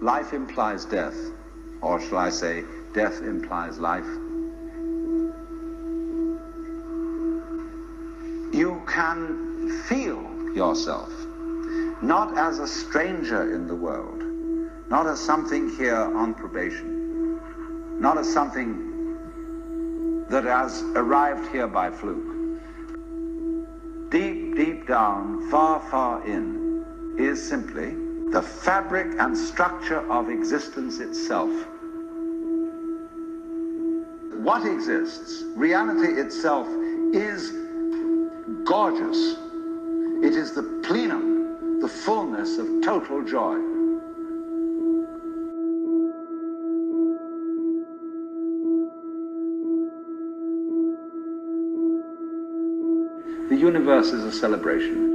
life implies death, or shall I say, death implies life. You can feel yourself not as a stranger in the world, not as something here on probation, not as something that has arrived here by fluke. Deep, deep down, far, far in, is simply the fabric and structure of existence itself. What exists, reality itself, is gorgeous. It is the plenum, the fullness of total joy. The universe is a celebration.